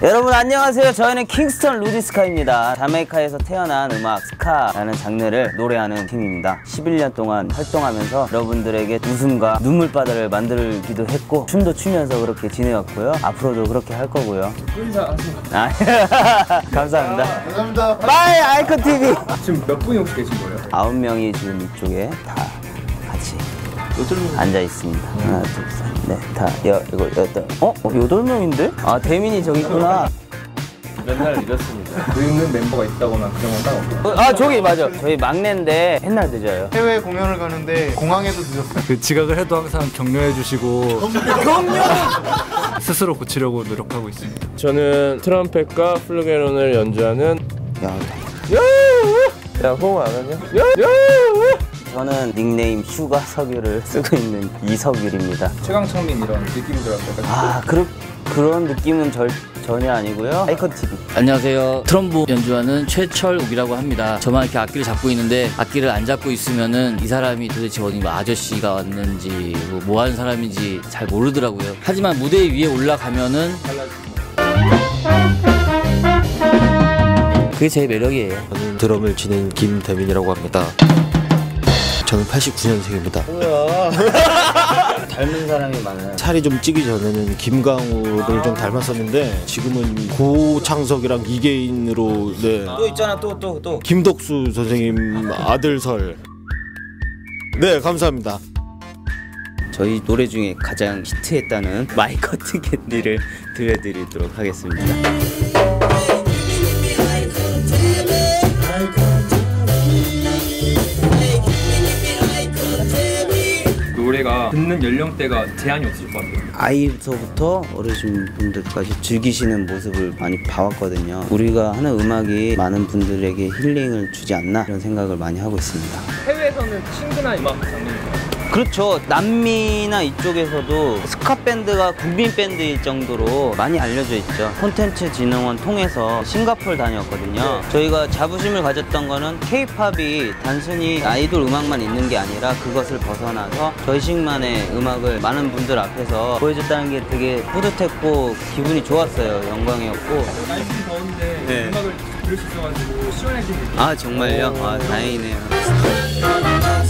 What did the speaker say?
여러분 안녕하세요. 저희는 킹스턴 루디스카입니다. 자메이카에서 태어난 음악 스카라는 장르를 노래하는 팀입니다. 11년 동안 활동하면서 여러분들에게 웃음과 눈물바다를 만들기도 했고 춤도 추면서 그렇게 지내왔고요. 앞으로도 그렇게 할 거고요. 감사합니다. 감사합니다. 빠이 아이콘TV. 지금 몇 분이 혹시 계신 거예요? 9명이 지금 이쪽에 다 같이 앉아 있습니다. 하나, 둘, 셋, 넷, 다, 이거 여덟. 8명인데? 아, 대민이 저기 있구나. 맨날 이렇습니다. 늦는 멤버가 있다거나 그런 건 따로 없어요? 아, 저기 맞아. 저희 막내인데 맨날 늦어요. 해외 공연을 가는데 공항에도 늦었어요. 그 지각을 해도 항상 격려해 주시고 스스로 고치려고 노력하고 있습니다. 저는 트럼펫과 플루게론을 연주하는 야, 호응 안 하냐? 저는 닉네임 슈가 석유를 쓰고 있는 이석율입니다. 최강창민 이런 느낌이 들었어요. 아, 그런 느낌은 전혀 아니고요. 아이콘TV. 안녕하세요. 트럼보 연주하는 최철욱이라고 합니다. 저만 이렇게 악기를 잡고 있는데 악기를 안 잡고 있으면은 이 사람이 도대체 어디 아저씨가 왔는지 뭐 하는 사람인지 잘 모르더라고요. 하지만 무대 위에 올라가면은 그게 제 매력이에요. 저는 드럼을 치는 김대민이라고 합니다. 저는 89년생입니다. 뭐야? 닮은 사람이 많아요. 살이 좀 찌기 전에는 김강우를 좀 닮았었는데 지금은 고창석이랑 이계인으로 또 있잖아, 또. 김덕수 선생님 아들설. 네, 감사합니다. 저희 노래 중에 가장 히트했다는 마이 커튼 캔디를 들려드리도록 하겠습니다. 노래가 듣는 연령대가 제한이 없을 것 같아요. 아이부터 어르신분들까지 즐기시는 모습을 많이 봐왔거든요. 우리가 하는 음악이 많은 분들에게 힐링을 주지 않나 이런 생각을 많이 하고 있습니다. 해외에서는 친근한 음악 장르인가요? 그렇죠. 남미나 이쪽에서도 스카 밴드가 국민 밴드일 정도로 많이 알려져 있죠. 콘텐츠 진흥원 통해서 싱가포르 다녔거든요. 저희가 자부심을 가졌던 거는 K-팝이 단순히 아이돌 음악만 있는 게 아니라 그것을 벗어나서 저희식만의 음악을 많은 분들 앞에서 보여줬다는 게 되게 뿌듯했고 기분이 좋았어요. 영광이었고. 날씨는 더운데 음악을 들을 수 있어가지고 시원해지는 느낌. 아, 정말요? 아, 다행이네요.